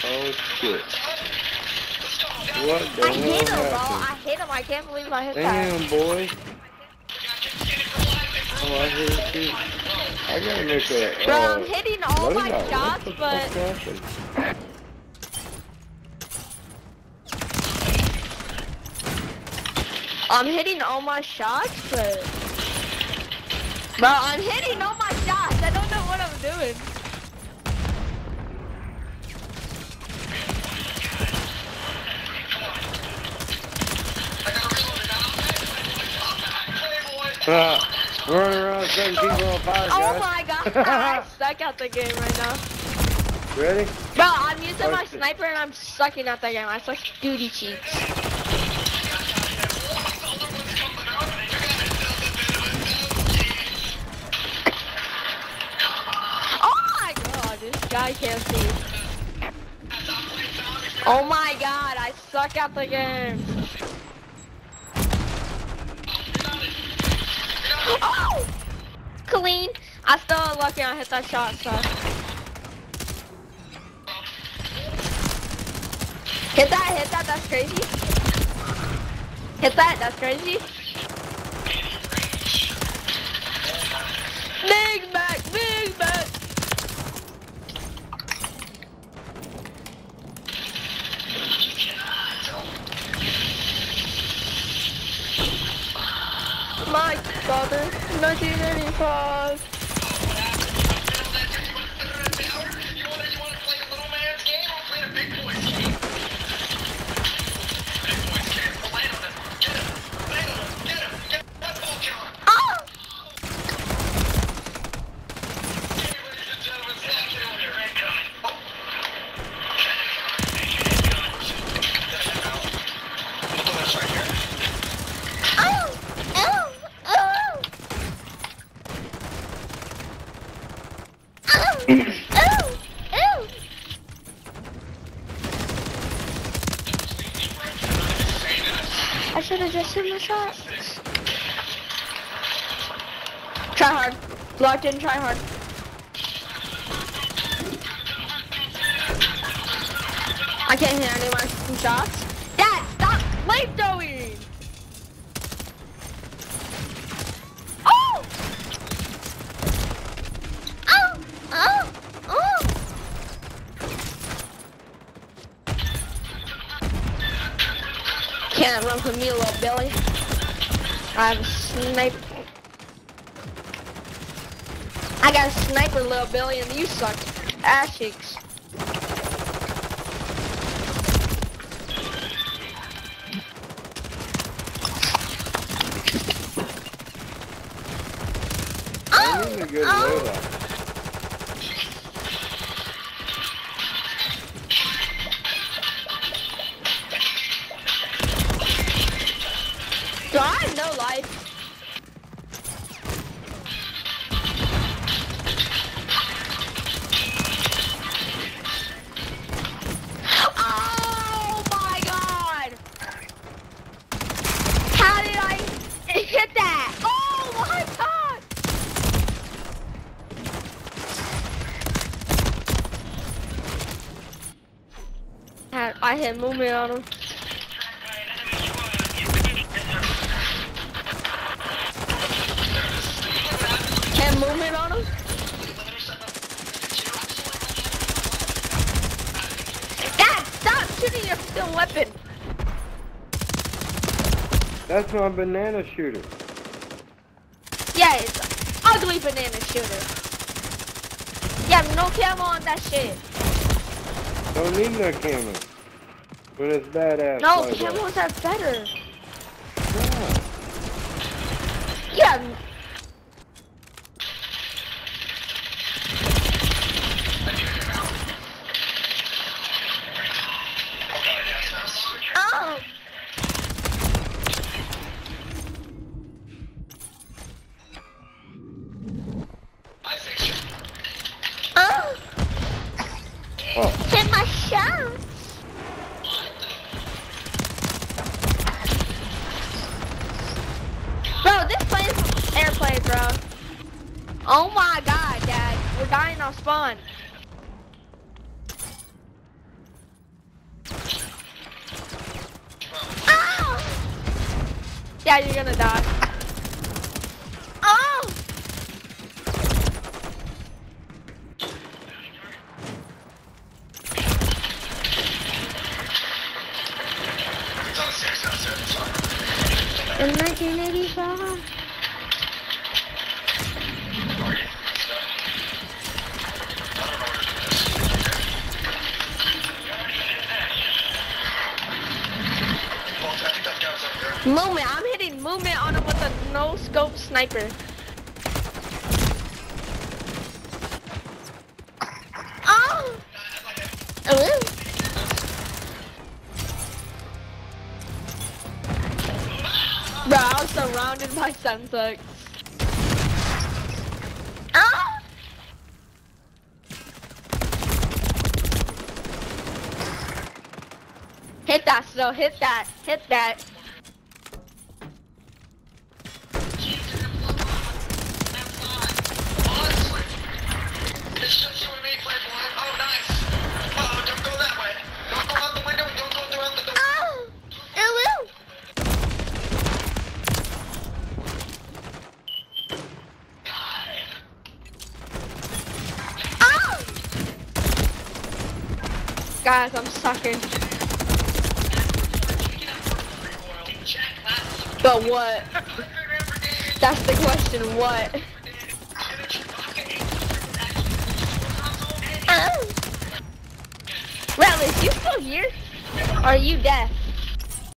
Oh shit. What the hell I hit him, bro. happened? I hit him. I can't believe I hit that. Damn, boy. Oh, I hit you. I gotta make a, Bro, I'm hitting all my loadout. shots, What the but... fuck happened? I'm hitting all my shots, but... Bro, I'm hitting all my shots. I don't know what I'm doing. Running around setting people on fire, guys. Oh my god, I suck at the game right now. Ready? Bro, I'm using my sniper and I'm sucking at the game. I suck duty cheeks. Oh my god, this guy can't see. Oh my god, I suck at the game. Oh! Clean. I still lucky I hit that shot, so. Hit that, that's crazy. Hit that, that's crazy. Big back, big back. My brother, 1985. I should have just hit my shot. Try hard. Locked in, try hard. I can't hit any of my shots. Dad, stop flamethrowing! Oh! Oh! Oh! Oh! Can't run from me, little Billy. I have a sniper. I got a sniper, little Billy, and you suck. Ass cheeks. That is a good loadout. So I have no life. Oh my god! How did I hit that? Oh my god! I hit movement on him. Movement on him. Dad, stop shooting your still weapon. That's my banana shooter. Yeah, it's an ugly banana shooter. Yeah, no camo on that shit. Don't need no camera. But it's badass. No, like camos are better. Yeah. Yeah. Oh. Oh. Hit my shots. Bro, this plane's airplane, bro. Oh my god, Dad. We're dying on spawn. Yeah, you're gonna die. Oh! In 1985. Movement, I'm hitting movement on him with a no scope sniper. Oh! Oh! Bro, I was surrounded by sunsets. Ah! Hit that, slow, hit that, hit that. Guys, I'm sucking. But what? That's the question, what? Relish, you still here? Or are you deaf?